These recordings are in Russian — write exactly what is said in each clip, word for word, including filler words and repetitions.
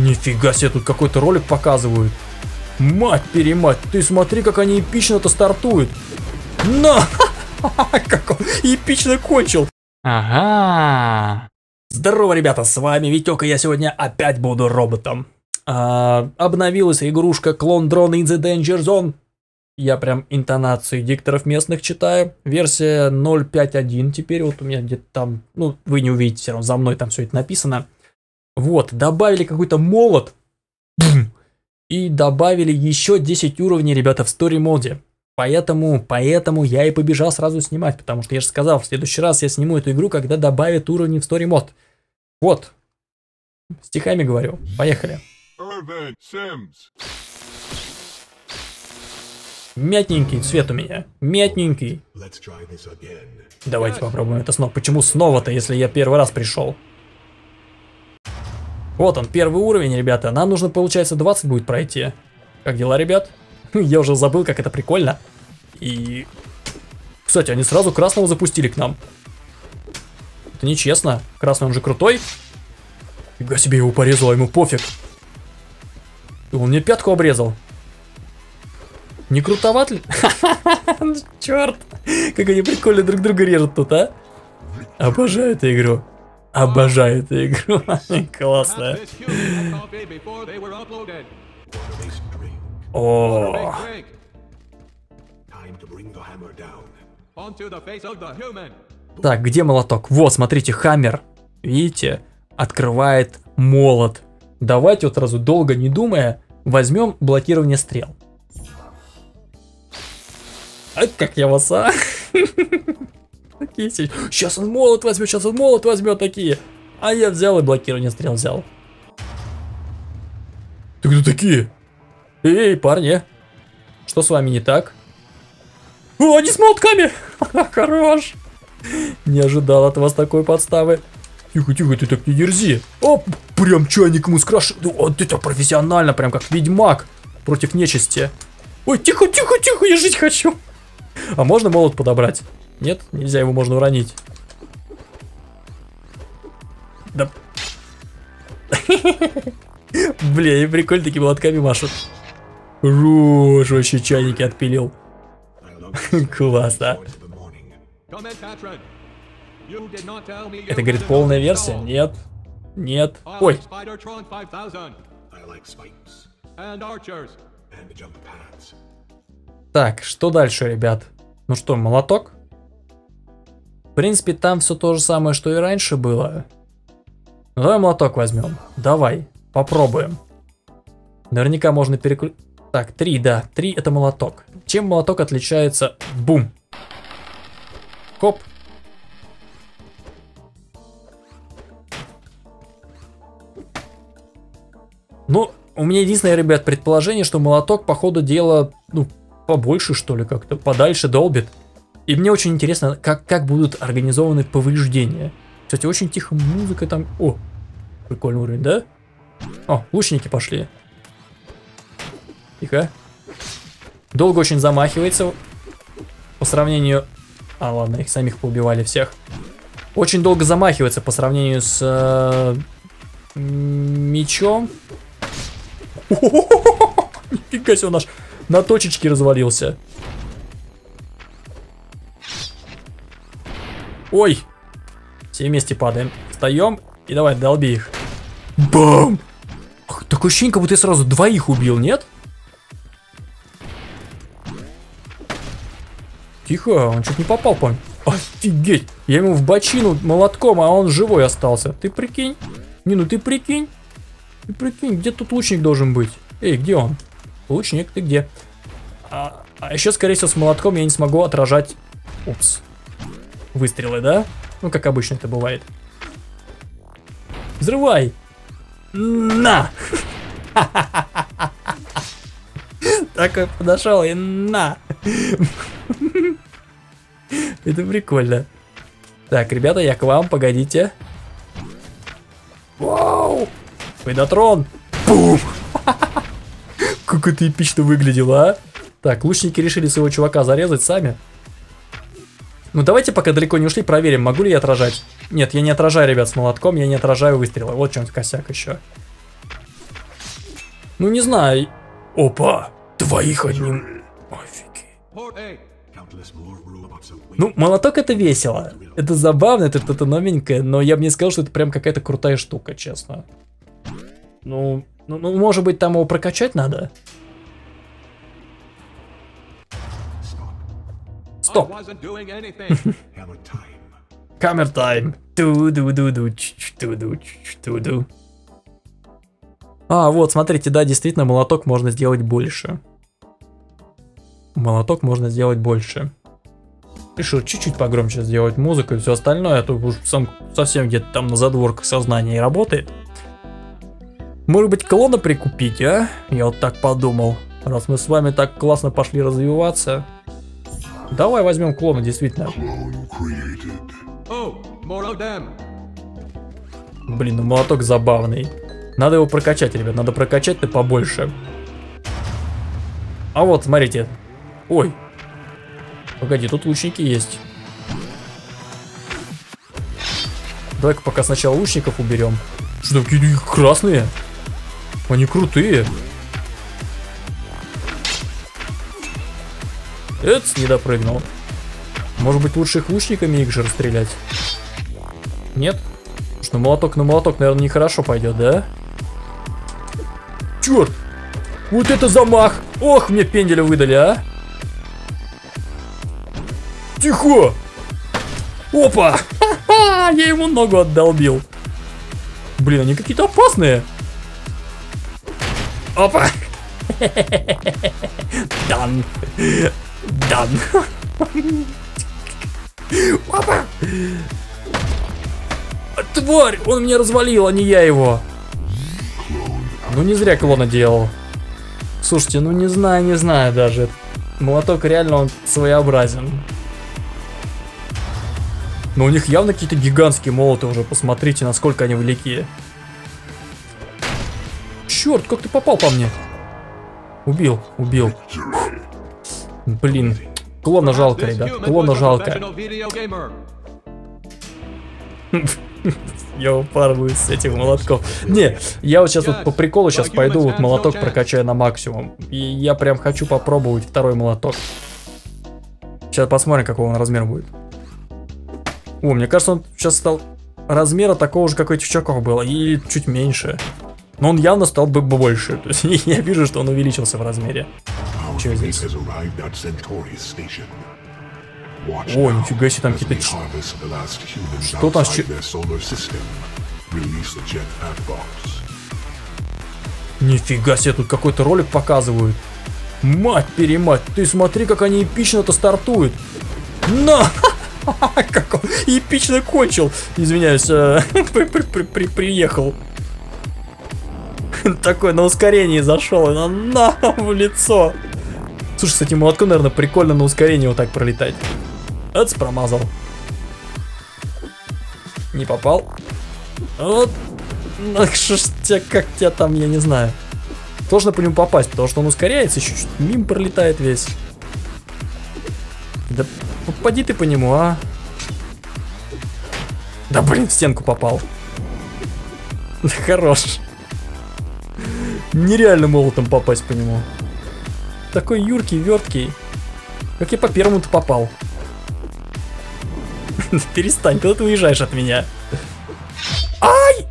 Нифига себе, тут какой-то ролик показывают. Мать-перемать, ты смотри, как они эпично-то стартуют. На! Как он эпично кончил. Ага. Здорово, ребята, с вами Витек, и я сегодня опять буду роботом. А, обновилась игрушка Clone Drone in the Danger Zone. Я прям интонации дикторов местных читаю. Версия ноль пять один теперь, вот у меня где-то там, ну, вы не увидите, все равно за мной там все это написано. Вот, добавили какой-то молот. И добавили еще десять уровней, ребята, в Story моде. Поэтому, поэтому я и побежал сразу снимать, потому что я же сказал, в следующий раз я сниму эту игру, когда добавят уровни в Story мод. Вот. Стихами говорю. Поехали. Мятненький цвет у меня. Мятненький. Давайте попробуем это снова. Почему снова-то, если я первый раз пришел? Вот он, первый уровень, ребята. Нам нужно, получается, двадцать будет пройти. Как дела, ребят? Я уже забыл, как это прикольно. И... Кстати, они сразу красного запустили к нам. Это нечестно. Красный, он же крутой. Фига себе, его порезал, ему пофиг. Он мне пятку обрезал. Не крутоват ли? Черт, как они прикольно друг друга режут тут, а? Обожаю эту игру. Обожаю эту игру. Классная. О. Так, где молоток? Вот, смотрите, хаммер. Видите? Открывает молот. Давайте вот сразу, долго не думая, возьмем блокирование стрел. А как я вас, а? Такие сейчас он молот возьмет, сейчас он молот возьмет, такие. А я взял и блокирование стрел взял. Ты кто такие? Эй, парни. Что с вами не так? О, они с молотками! Хорош! Не ожидал от вас такой подставы. Тихо, тихо, ты так не дерзи. Оп, прям чайник ему скрашен. Вот это профессионально, прям как ведьмак против нечисти. Ой, тихо, тихо, тихо, я жить хочу. А можно молот подобрать? Нет, нельзя, его можно уронить. Да. Бля, и прикольно такими молотками машут. Хорош, вообще чайники отпилил. Классно. Это, говорит, полная версия? Нет. Нет. Ой. Так, что дальше, ребят? Ну что, молоток? В принципе, там все то же самое, что и раньше было. Ну, давай молоток возьмем. Давай, попробуем. Наверняка можно переключить. Так, три, да, три это молоток. Чем молоток отличается? Бум. Хоп. Ну, у меня единственное, ребят, предположение, что молоток, по ходу дела, ну, побольше, что ли, как-то подальше долбит. И мне очень интересно, как, как будут организованы повреждения. Кстати, очень тихо музыка там. О, прикольный уровень, да? О, лучники пошли. Тихо. Долго очень замахивается. По сравнению... А, ладно, их самих поубивали всех. Очень долго замахивается по сравнению с... Э, мечом. Нифига себе, он аж на точечке развалился. Ой. Все вместе падаем. Встаем и давай, долби их. Бам! Такое ощущение, как будто я сразу двоих убил, нет? Тихо, он чуть не попал, по-моему. Офигеть! Я ему в бочину молотком, а он живой остался. Ты прикинь? Не, ну ты прикинь. Ты прикинь, где тут лучник должен быть? Эй, где он? Лучник, ты где? А, а еще, скорее всего, с молотком я не смогу отражать... Упс. Выстрелы, да? Ну, как обычно это бывает. Взрывай! На! Такой подошел и на! Это прикольно. Так, ребята, я к вам, погодите. Вау! Пейдотрон! Бум! Как это эпично выглядело, а? Так, лучники решили своего чувака зарезать сами. Ну давайте, пока далеко не ушли, проверим, могу ли я отражать. Нет, я не отражаю, ребят, с молотком, я не отражаю выстрелы. Вот в чем косяк еще. Ну не знаю. Опа, двоих одним. Офигеть. Ну, молоток это весело. Это забавно, это что-то новенькое, но я бы не сказал, что это прям какая-то крутая штука, честно. Ну, ну, ну, может быть, там его прокачать надо? Стоп. Камер тайм. Ту-ду-ду-ду, ту-ду-ду-ду. А, вот, смотрите, да, действительно, молоток можно сделать больше. Молоток можно сделать больше. Решил чуть-чуть погромче сделать музыку и все остальное, а то уж сам совсем где-то там на задворках сознания и работает. Может быть, клона прикупить, а? Я вот так подумал. Раз мы с вами так классно пошли развиваться. Давай возьмем клона, действительно. Блин, ну молоток забавный. Надо его прокачать, ребят, надо прокачать-то побольше. А вот, смотрите. Ой. Погоди, тут лучники есть. Давай-ка пока сначала лучников уберем. Что такие красные? Они крутые. Эц, не допрыгнул. Может быть, лучше их лучниками их же расстрелять? Нет? Потому что молоток на молоток, наверное, нехорошо пойдет, да? Черт! Вот это замах! Ох, мне пенделя выдали, а! Тихо! Опа! Ха-ха! Я ему ногу отдолбил. Блин, они какие-то опасные. Опа! Дан! Дан! Опа! Тварь! Он меня развалил, а не я его. Ну не зря клона делал. Слушайте, ну не знаю, не знаю даже. Молоток реально он своеобразен. Но у них явно какие-то гигантские молоты уже. Посмотрите, насколько они велики. Черт, как ты попал по мне? Убил, убил. Блин, клона жалко, ребят. Клона жалко. Я упарываюсь с этих молотков. Не, я вот сейчас вот по приколу сейчас пойду вот молоток прокачаю на максимум. И я прям хочу попробовать второй молоток. Сейчас посмотрим, какого он размер будет. О, мне кажется, он сейчас стал размера такого же, как у этих чуваков было, и чуть меньше. Но он явно стал бы больше. То есть я вижу, что он увеличился в размере. Что здесь? О, нифига себе, там какие-то... Что там? Нифига себе, тут какой-то ролик показывают. Мать-перемать, ты смотри, как они эпично-то стартуют. На! Как он эпично кончил. Извиняюсь, приехал. Такой на ускорении зашел и на, на в лицо. Слушай, с этим молотком, наверное, прикольно на ускорении вот так пролетать. Эц, промазал. Не попал. Вот. Что ж тебя, как тебя там, я не знаю. Сложно по нему попасть, потому что он ускоряется, еще чуть мимо пролетает весь. Да попади ты по нему, а. Да блин, в стенку попал. Хорош. Нереально молотом попасть по нему. Такой юркий, верткий. Как я по первому-то попал. Перестань, куда ты уезжаешь от меня? Ай!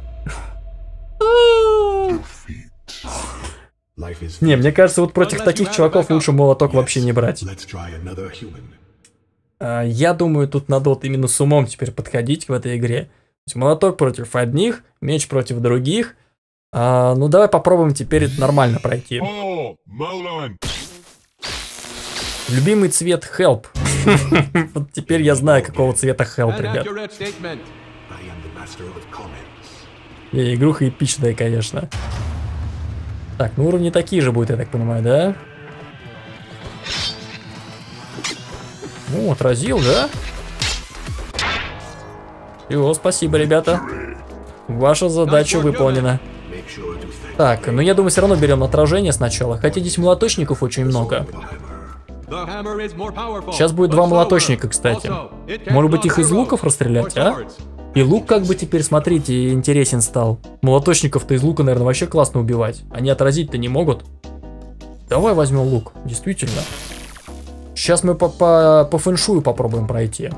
Не, мне кажется, вот против таких чуваков лучше молоток вообще не брать. Я думаю, тут надо вот именно с умом теперь подходить в этой игре. То есть молоток против одних, меч против других. А, ну давай попробуем теперь это нормально пройти. Любимый цвет Help. Вот теперь я знаю, какого цвета Help, ребят. И игруха эпичная, конечно. Так, ну уровни такие же будут, я так понимаю, да? Ну, отразил, да? О, спасибо, ребята. Ваша задача выполнена. Так, ну я думаю, все равно берем отражение сначала. Хотя здесь молоточников очень много. Сейчас будет два молоточника, кстати. Может быть, их из луков расстрелять, а? И лук как бы теперь, смотрите, интересен стал. Молоточников-то из лука, наверное, вообще классно убивать. Они отразить-то не могут. Давай возьмем лук, действительно. Сейчас мы по, по, по фэншую попробуем пройти.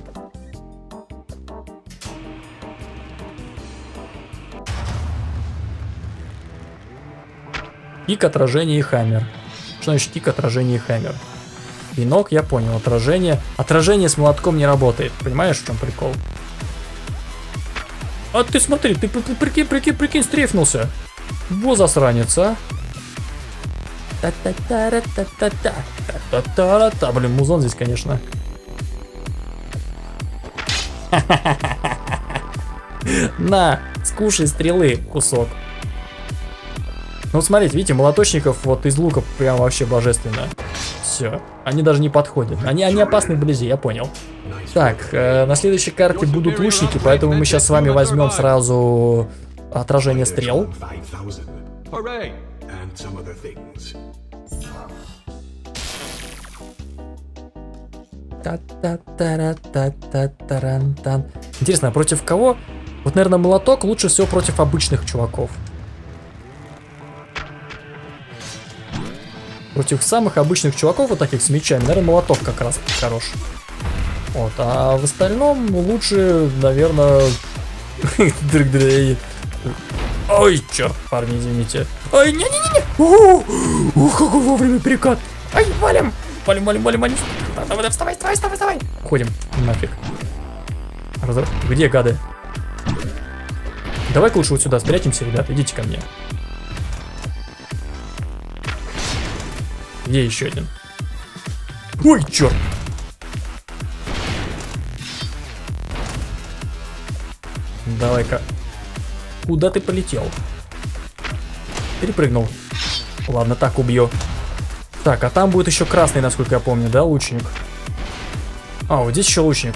Кик, отражение и хаммер. Что значит кик, отражение и хаммер? Пинок, я понял, отражение. Отражение с молотком не работает. Понимаешь, в чем прикол? А ты смотри, ты прикинь, прикинь, прикинь, стрейфнулся. Во засранец, а. Та-та-та-та-та-та-та-та-та-та. Блин, музон здесь, конечно. На, скушай стрелы кусок. Ну, смотрите, видите, молоточников вот из лука прям вообще божественно. Все, они даже не подходят. Они, они опасны вблизи, я понял. Так, э, на следующей карте будут лучники, поэтому мы сейчас с вами возьмем сразу отражение стрел. Интересно, а против кого? Вот, наверное, молоток лучше всего против обычных чуваков. Против самых обычных чуваков, вот таких с мечами, наверное, молоток как раз хорош. Вот, а в остальном лучше, наверное... Ой, черт, парни, извините. Ой, не-не-не-не! Ух, какой вовремя перекат! Ай, валим! Валим, валим, валим, валим! Давай, вставай, вставай, вставай, вставай! Ходим, нафиг. Разр... Где гады? Давай-ка лучше вот сюда спрячемся, ребята, идите ко мне. Где еще один? Ой, черт! Давай-ка. Куда ты полетел? Перепрыгнул. Ладно, так убью. Так, а там будет еще красный, насколько я помню, да, лучник? А, вот здесь еще лучник.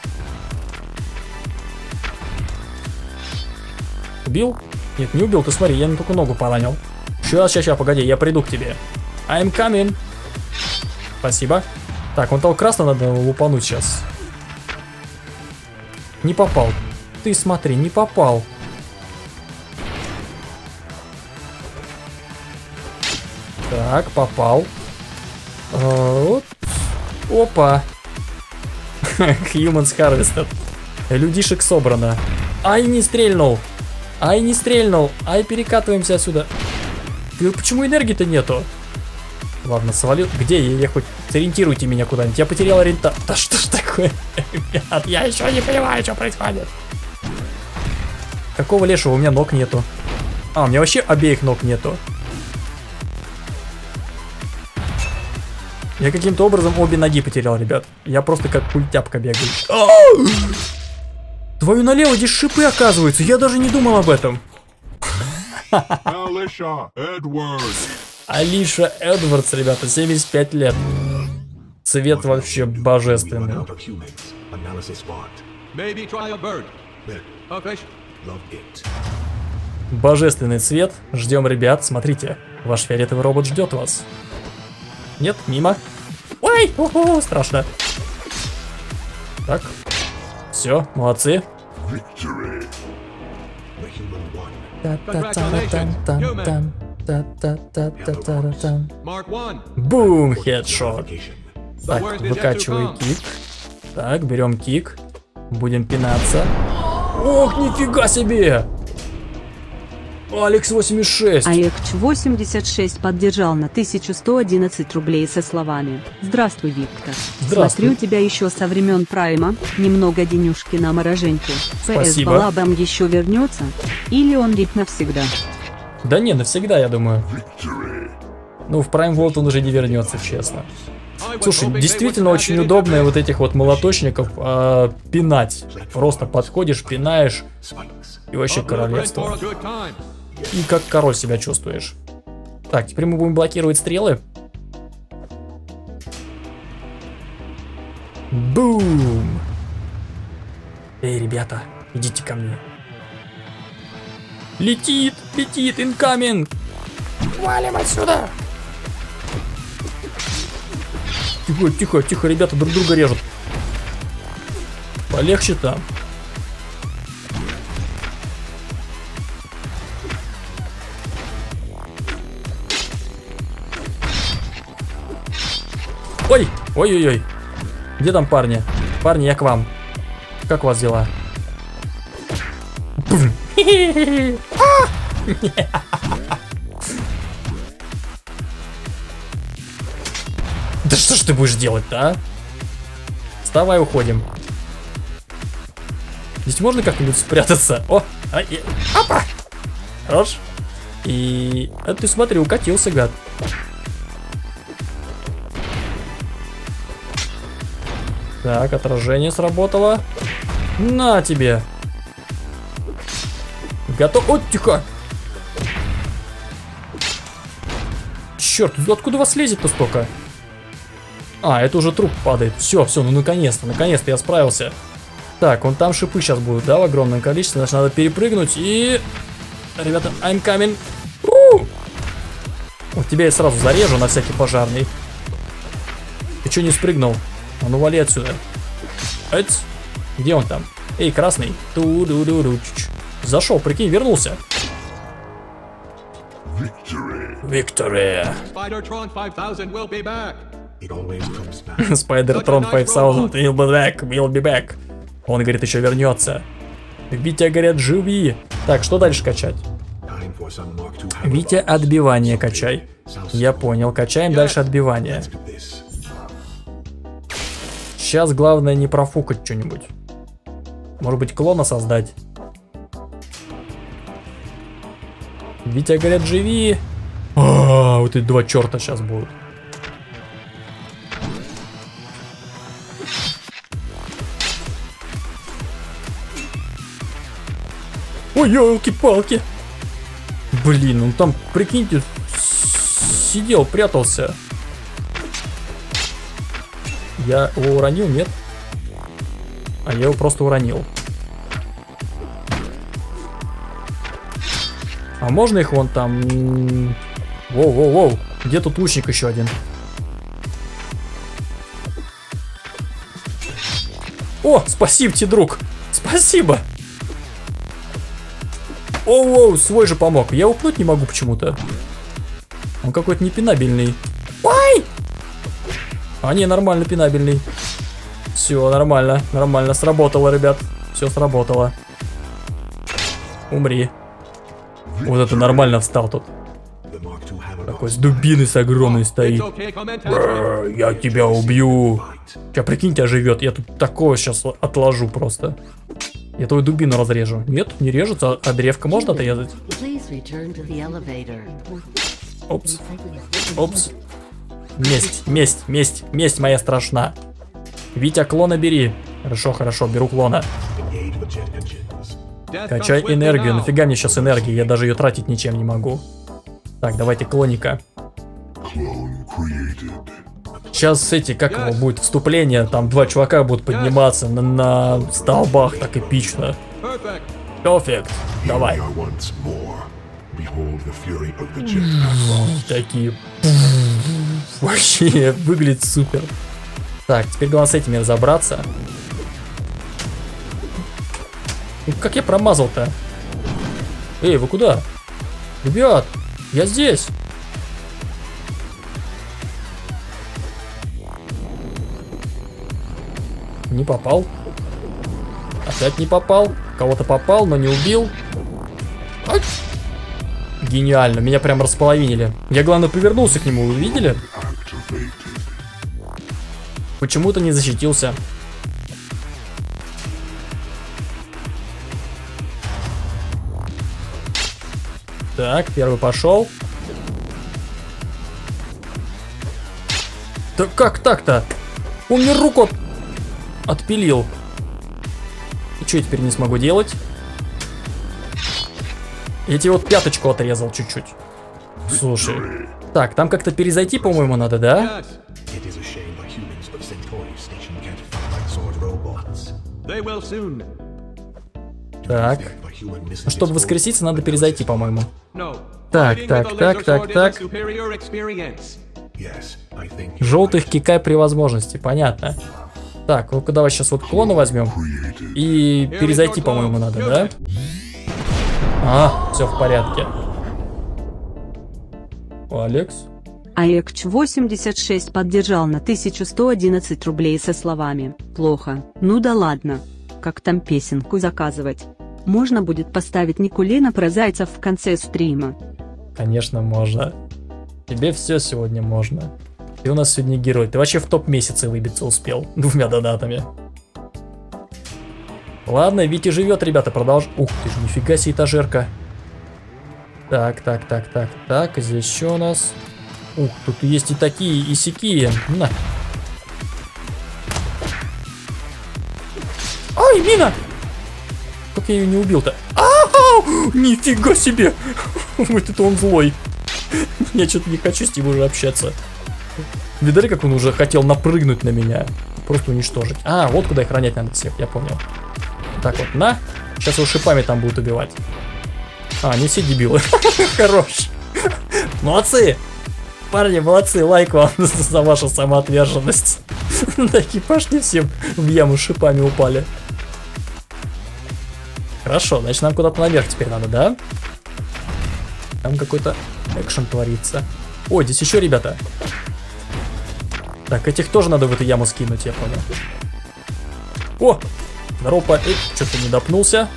Убил? Нет, не убил, ты смотри, я ему только ногу поранил. Сейчас, сейчас, сейчас, погоди, я приду к тебе. I'm coming. Спасибо. Так, он того красного надо лупануть сейчас. Не попал. Ты смотри, не попал. Так, попал. А, вот. Опа. Humans Harvested. Людишек собрано. Ай, не стрельнул. Ай, не стрельнул. Ай, перекатываемся отсюда. Почему энергии-то нету? Ладно, свалил. Где я? Я хоть сориентируйте меня куда-нибудь. Я потерял ориентацию. Да что ж такое, ребят? Я еще не понимаю, что происходит. Какого лешего? У меня ног нету. А, у меня вообще обеих ног нету. Я каким-то образом обе ноги потерял, ребят. Я просто как культяпка бегаю. Твою налево, здесь шипы оказываются. Я даже не думал об этом. Алиша Эдвардс. Алиша Эдвардс, ребята, семьдесят пять лет. Цвет вообще божественный. Божественный цвет. Ждем, ребят. Смотрите, ваш фиолетовый робот ждет вас. Нет, мимо. Ой, уху, страшно. Так, все, молодцы. Бум, хедшот. Так, выкачивай кик. Так, берем кик. Будем пинаться. Ох, нифига себе! Алекс восемьдесят шесть. Алекс восемьдесят шесть поддержал на тысячу сто одиннадцать рублей со словами: «Здравствуй, Виктор. Здравствуй. Смотрю тебя еще со времен Прайма, немного денюшки на мороженьке. ПС Балабам еще вернется? Или он лип навсегда?» Да не, навсегда, я думаю. Ну, в Prime World он уже не вернется, честно. Слушай, действительно очень удобно вот этих вот молоточников э, пинать. Просто подходишь, пинаешь, и вообще королевство. И как король себя чувствуешь. Так, теперь мы будем блокировать стрелы. Бум! Эй, ребята, идите ко мне. Летит, летит, incoming! Валим отсюда! Тихо, тихо, тихо, ребята друг друга режут. Полегче там. Ой, ой-ой-ой. Где там парни? Парни, я к вам. Как у вас дела? Да что ж ты будешь делать-то, а? Вставай, уходим. Здесь можно как-нибудь спрятаться? О, а, и, опа! Хорош. И... А ты смотри, укатился, гад. Так, отражение сработало. На тебе. Готов. О, тихо. Черт, откуда вас лезет-то столько? А, это уже труп падает. Все, все, ну наконец-то, наконец-то я справился. Так, вон там шипы сейчас будут, да, в огромном количестве. Значит, надо перепрыгнуть и... Ребята, I'm coming. У! Вот тебя я сразу зарежу на всякий пожарный. Ты что не спрыгнул? А ну вали отсюда. Эц. Где он там? Эй, красный. Ту-ду-ду-ду. Зашел, прикинь, вернулся. Виктори. Spidertron five thousand will be back. Spidertron five thousand will be back, will be back. Он говорит, еще вернется. Витя, говорят, живи. Так, что дальше качать? Витя, отбивание качай. Я понял, качаем дальше отбивание. Сейчас главное не профукать что-нибудь. Может быть, клона создать? Витя, говорят, живи. А, вот эти два черта сейчас будут. Ой, елки-палки. Блин, он там, прикиньте, сидел, прятался. Я его уронил, нет? А я его просто уронил. А можно их вон там... Воу-воу-воу. Где тут лучник еще один? О, спасибо тебе, друг. Спасибо. Оу-оу, свой же помог. Я упнуть не могу почему-то. Он какой-то непинабельный. Ой! А не, нормально пинабельный. Все, нормально, нормально. Сработало, ребят. Все сработало. Умри. Вот это нормально встал тут. Такой с дубиной с огромной стоит. Бррр, я тебя убью. Сейчас прикиньте, оживет. Я тут такого сейчас отложу просто. Я твою дубину разрежу. Нет, не режется, а древко можно отрезать? Опс. Опс. Месть, месть, месть, месть моя страшна. Витя, клона бери. Хорошо, хорошо, беру клона. Качай энергию. Нафига мне сейчас энергии? Я даже ее тратить ничем не могу. Так, давайте клоника. Сейчас эти, как его будет вступление, там два чувака будут подниматься на, на столбах, так эпично. Перфект. Давай. Такие. Вообще выглядит супер. Так, теперь главное с этими разобраться. Как я промазал-то? Эй, вы куда? Ребят, я здесь. Не попал. Опять не попал. Кого-то попал, но не убил. Ай! Гениально, меня прям располовинили. Я, главное, повернулся к нему, вы видели? Почему-то не защитился. Так, первый пошел. Да как так-то? Он мне руку от... отпилил. И что я теперь не смогу делать? Я тебе вот пяточку отрезал чуть-чуть. Слушай. Так, там как-то перезайти, по-моему, надо, да? Так. Ну, чтобы воскреситься, надо перезайти, по-моему. Так, так, так, так, так. Желтых кикай при возможности, понятно. Так, ну-ка давай сейчас вот клона возьмем. И перезайти, по-моему, надо, да? А, все в порядке. О, Алекс. Аекч восемьдесят шесть поддержал на тысячу сто одиннадцать рублей со словами «Плохо, ну да ладно». Как там песенку заказывать? Можно будет поставить Никулина про зайцев в конце стрима. Конечно, можно. Тебе все сегодня можно. Ты у нас сегодня герой. Ты вообще в топ месяца выбиться успел. Двумя донатами. Ладно, Витя живет, ребята, продолжим. Ух ты ж, нифига себе этажерка. Так, так, так, так, так. Здесь что у нас? Ух, тут есть и такие, и сякие. На. Ай, мина! Как я ее не убил-то? А-а-а! Нифига себе! Вот это он злой. Я что-то не хочу с ним уже общаться. Видали, как он уже хотел напрыгнуть на меня? Просто уничтожить. А, вот куда их ронять надо всех, я понял. Так вот, на. Сейчас его шипами там будут убивать. А, не все дебилы. Хорош. Молодцы. Парни, молодцы. Лайк вам за вашу самоотверженность. Такие пошли все в яму шипами упали. Хорошо, значит нам куда-то наверх теперь надо, да? Там какой-то экшен творится. Ой, здесь еще ребята. Так, этих тоже надо в эту яму скинуть, я понял. О! Здорово, парень. Что-то не допнулся.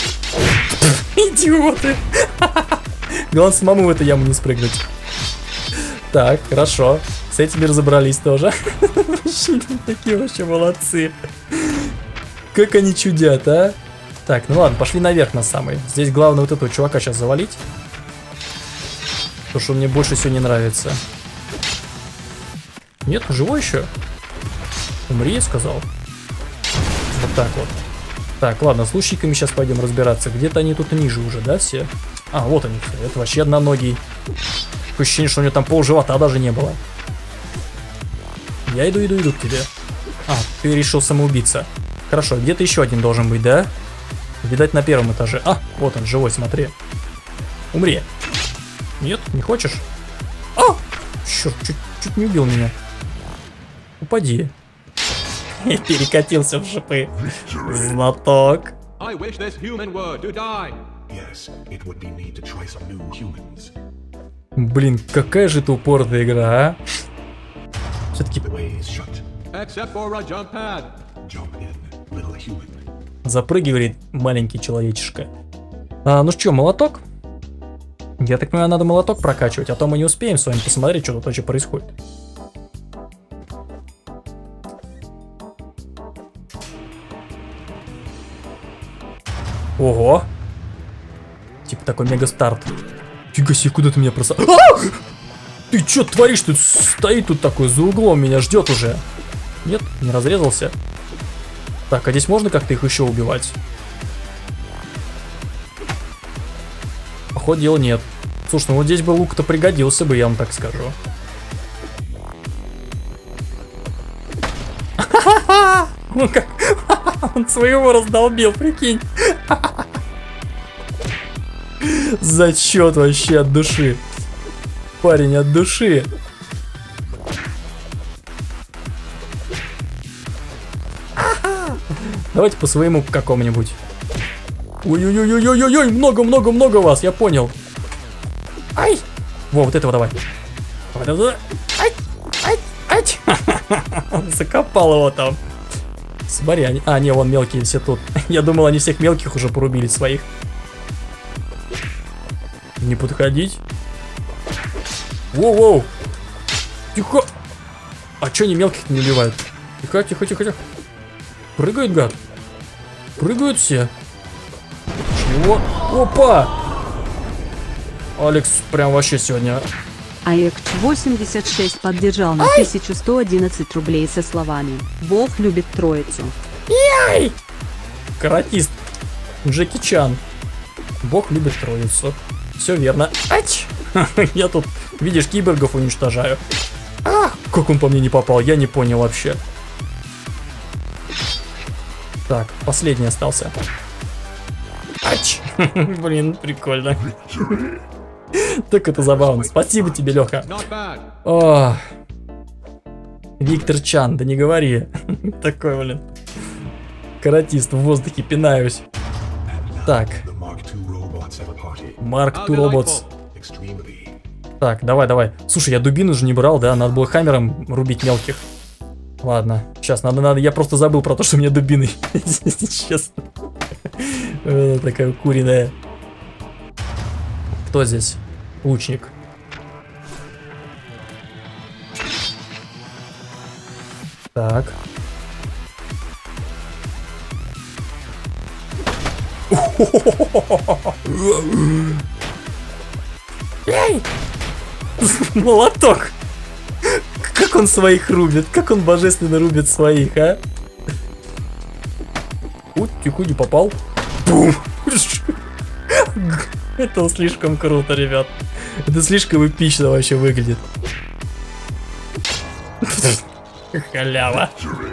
Идиоты! Главное, самому в эту яму не спрыгнуть. Так, хорошо. С этими разобрались тоже. Такие вообще молодцы. Как они чудят, а? Так, ну ладно, пошли наверх на самый. Здесь главное вот этого чувака сейчас завалить. Потому что он мне больше всего не нравится. Нет, живой еще? Умри, я сказал. Вот так вот. Так, ладно, с лучниками сейчас пойдем разбираться. Где-то они тут ниже уже, да, все? А, вот они все. Это вообще одноногий. Такое ощущение, что у него там пол живота даже не было. Я иду, иду, иду к тебе. А, ты решил самоубиться. Хорошо, где-то еще один должен быть, да? Видать, на первом этаже. А, вот он, живой, смотри. Умри. Нет, не хочешь? А! Черт, чуть, чуть не убил меня. Упади. Перекатился в шипы. Знаток. Блин, какая же это упорная игра, а? Все-таки... Запрыгивает маленький человечишка. А, ну что, молоток? Я так понимаю, надо молоток прокачивать, а то мы не успеем с вами посмотреть, что тут вообще происходит. Ого! Типа такой мега-старт. Фига себе, куда ты меня просто... А! Ты что творишь? Тут стоит тут такой за углом, меня ждет уже. Нет, не разрезался. Так, а здесь можно как-то их еще убивать? Походу, дела нет. Слушай, ну вот здесь бы лук-то пригодился бы, я вам так скажу. Ну как? Он своего раздолбил, прикинь. Зачет вообще от души. Парень, от души. Давайте по своему какому-нибудь. Ой-ой-ой-ой-ой-ой, много-много-много вас, я понял. Ай! Во, вот этого давай. Ай! Ай! Ай! Закопал его там. Смотри, они... А, не, вон мелкие все тут. Я думал, они всех мелких уже порубили своих. Не подходить. Воу-воу. Тихо. А чё они мелких не убивают? Тихо, тихо, тихо, тихо. Прыгают, гад. Прыгают все. Чего? Опа! Алекс прям вообще сегодня... Аекч восемьдесят шесть поддержал на тысячу сто одиннадцать рублей со словами «Бог любит троицу». Яй! Каратист. Джеки Чан. Бог любит троицу. Все верно. Ач! Я тут, видишь, киборгов уничтожаю. А, как он по мне не попал, я не понял вообще. Так, последний остался. Ач! Блин, прикольно. Так это забавно. Спасибо тебе, Леха. О, Виктор Чан, да не говори. Такой, блин. Каратист в воздухе, пинаюсь. Так. Марк два Robots. Так, давай, давай. Слушай, я дубину же не брал, да? Надо было хаммером рубить мелких. Ладно, сейчас надо, надо. Я просто забыл про то, что у меня дубины. Честно. Такая куриная. Кто здесь? Лучник. Так. Эй! Молоток! Как он своих рубит? Как он божественно рубит своих, а? Уть, тихо, не попал. Бум! Это слишком круто, ребят. Это слишком эпично вообще выглядит. Халява.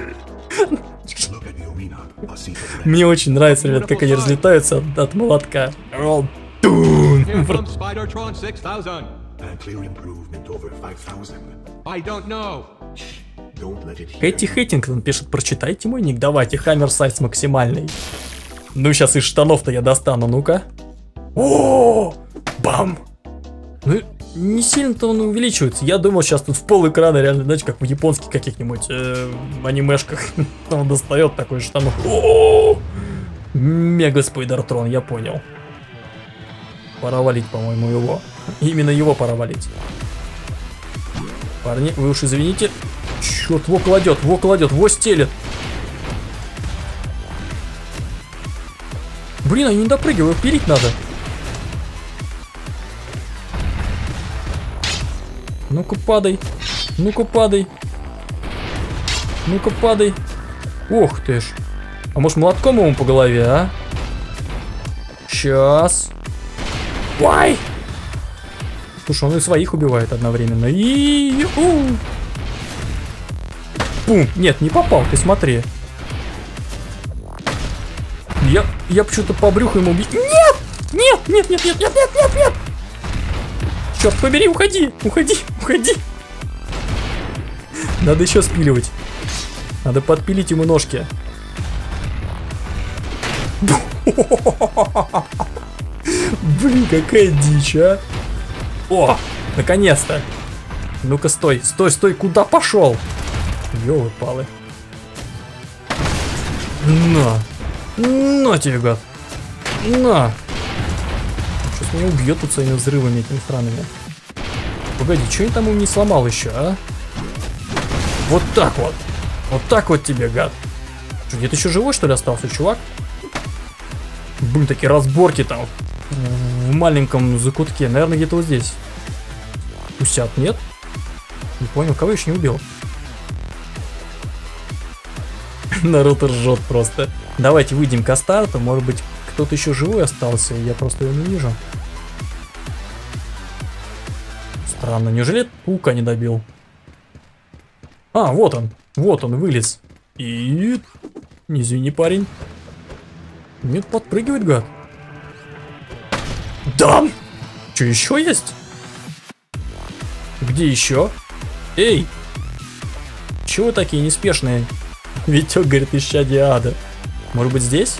Мне очень нравится, ребят, как они разлетаются от, от молотка. Хэти Хэттингтон пишет: прочитайте мой ник, давайте, хаммер сайз максимальный. Ну, сейчас из штанов-то я достану, ну-ка. О, бам! Ну, не сильно-то он увеличивается. Я думал, сейчас тут в пол экрана, реально, знаете, как в японских каких-нибудь э, анимешках. Он достает такой штанов. О, мега спайдертрон, я понял. Пора валить, по-моему, его. Именно его пора валить. Парни, вы уж извините. Черт, во кладет, во кладет, во стелет. Блин, я не допрыгиваю, пилить надо. Ну-ка падай, ну-ка падай, ну-ка падай. Ох ты ж. А может молотком ему по голове, а? Сейчас. Ой! Слушай, он и своих убивает одновременно. И у Пум! Нет, не попал, ты смотри. Я, я почему-то по брюху ему убить. Нет! Нет, нет, нет, нет, нет, нет, нет, нет! Черт побери, уходи, уходи, уходи. Надо еще спиливать. Надо подпилить ему ножки. Блин, какая дичь, а. О, наконец-то. Ну-ка, стой, стой, стой, куда пошел? Ёлы-палы. На. На тебе, гад. На. Сейчас меня убьет тут своими взрывами этими странами. Погоди, что я там ему не сломал еще, а? Вот так вот. Вот так вот тебе, гад. Что, где-то еще живой, что ли, остался, чувак? Блин, такие разборки там. В маленьком закутке. Наверное, где-то вот здесь. Усят, нет? Не понял, кого еще не убил? Наруто ржет просто. Давайте выйдем к старту. Может быть, кто-то еще живой остался, я просто его не вижу. Странно, неужели паука не добил? А, вот он. Вот он, вылез. И... Извини, парень. Нет, подпрыгивает, гад. Да! Что, еще есть? Где еще? Эй! Чего вы такие неспешные? Витек говорит, исчадие ада. Может быть, здесь?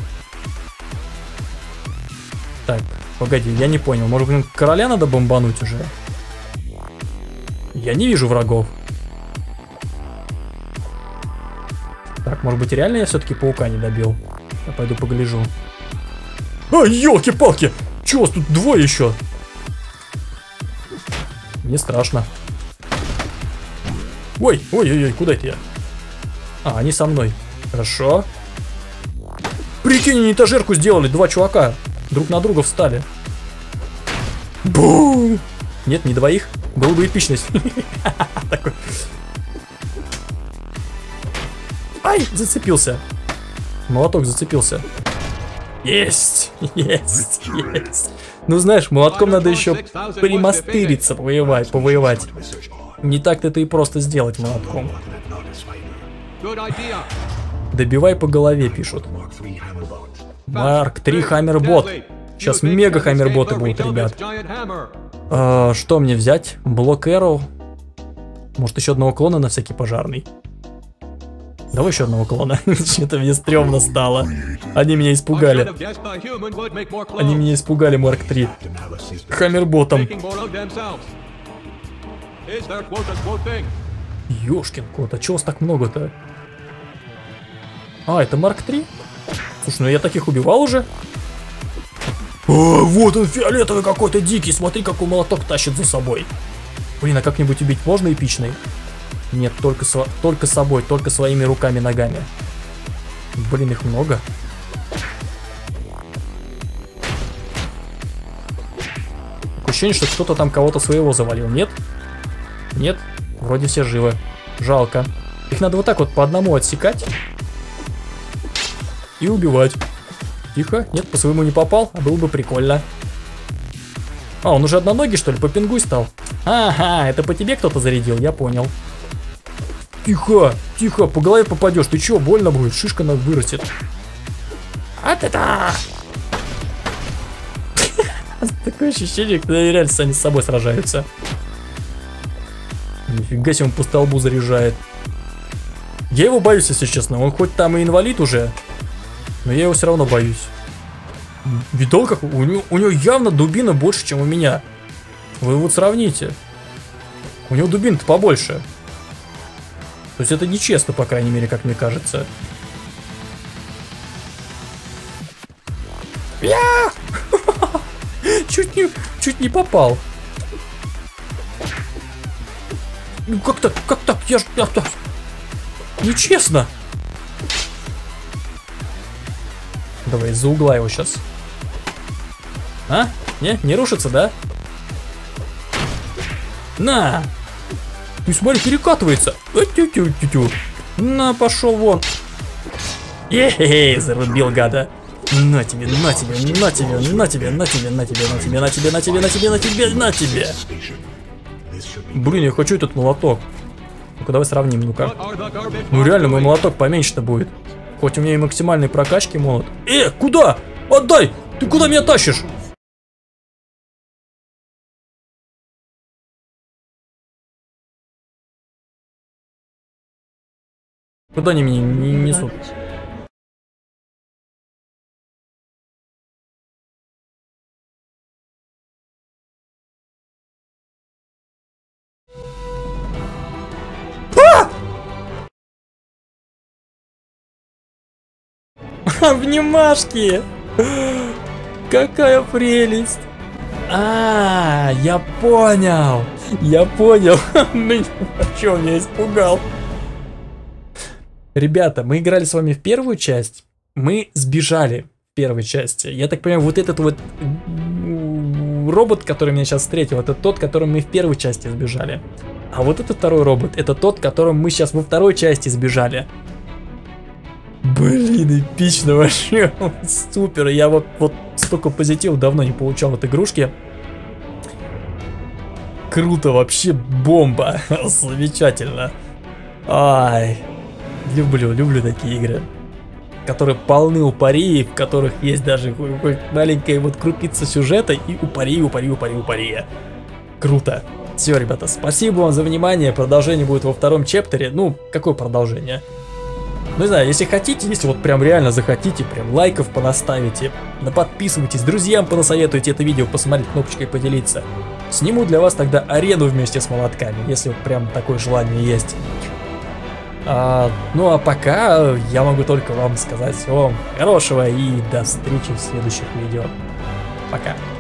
Так, погоди, я не понял. Может быть, короля надо бомбануть уже? Я не вижу врагов. Так, может быть, реально я все-таки паука не добил? Я пойду погляжу. А, елки-палки! Чего вас тут двое еще? Мне страшно. Ой, ой-ой-ой, куда это я? А, они со мной. Хорошо. Прикинь, они этажерку сделали, два чувака. Друг на друга встали. Бум! Нет, не двоих. Было бы эпичность. Такой. Ай, зацепился. Молоток зацепился. Есть, есть, есть. Ну знаешь, молотком надо еще примастыриться, повоевать, повоевать. Не так-то это и просто сделать молотком. Добивай по голове, пишут. Марк три Хаммербот. Сейчас мега Хаммерботы будут, ребят. А, что мне взять? Блок Arrow. Может, еще одного клона на всякий пожарный. Давай еще одного клона. Что-то мне стрёмно стало. Они меня испугали. Они меня испугали, Марк три. Хаммерботом. Is there quotas quoting? Ёшкин кот, а чего у вас так много-то? А, это Марк три? Слушай, ну я таких убивал уже. О, вот он фиолетовый какой-то дикий, смотри, какой молоток тащит за собой. Блин, а как-нибудь убить можно эпичный? Нет, только, с, только собой, только своими руками-ногами. Блин, их много. Такое ощущение, что кто-то там кого-то своего завалил, нет? Нет? Вроде все живы. Жалко. Их надо вот так вот по одному отсекать. И убивать. Тихо. Нет, по своему не попал, а было бы прикольно. А, он уже одноногий, что ли? По пингуй стал? Ага, это по тебе кто-то зарядил, я понял. Тихо, тихо, по голове попадешь. Ты чё, больно будет? Шишка на вырастет. А-та-та! Такое ощущение, когда реально сами с собой сражаются. Нифига себе, он по столбу заряжает. Я его боюсь, если честно. Он хоть там и инвалид уже, но я его все равно боюсь. Видал, как у него, у него явно дубина больше, чем у меня. Вы вот сравните. У него дубина-то побольше. То есть это нечестно, по крайней мере, как мне кажется. Я! Чуть не, чуть не попал. Ну как так, как так? Я ж... Я, так... Нечестно. Давай из-за угла его сейчас. А? Не? Не рушится, да? На! Ты смотри, перекатывается. Тю-тю-тю-тю. На, пошел вон. Ей, зарубил гада. На тебе, на тебе, на тебе, на тебе, на тебе, на тебе, на тебе, на тебе, на тебе, на тебе, на тебе, на тебе. Блин, я хочу этот молоток. Ну-ка, давай сравним, ну-ка. Ну реально, мой молоток поменьше-то будет. Хоть у меня и максимальной прокачки молот. Э, куда? Отдай! Ты куда меня тащишь? Куда они меня не несут? Обнимашки! Какая прелесть! А, я понял! Я понял! Что он меня испугал? Ребята, мы играли с вами в первую часть. Мы сбежали в первой части. Я так понимаю, вот этот вот робот, который меня сейчас встретил, это тот, которым мы в первой части сбежали. А вот этот второй робот, это тот, которым мы сейчас во второй части сбежали. Блин, эпично вообще. Супер. Я вот, вот столько позитива давно не получал от игрушки. Круто, вообще бомба. Замечательно. Ай. Люблю, люблю такие игры, которые полны упырей, в которых есть даже хоть маленькая вот крупица сюжета и упыри, упыри, упыри, упыри. Круто. Все, ребята, спасибо вам за внимание. Продолжение будет во втором чептере. Ну, какое продолжение? Ну, не знаю, если хотите, если вот прям реально захотите, прям лайков понаставите, подписывайтесь, друзьям понасоветуйте это видео, посмотреть кнопочкой поделиться. Сниму для вас тогда арену вместе с молотками, если вот прям такое желание есть. А, ну а пока я могу только вам сказать всего хорошего и до встречи в следующих видео. Пока.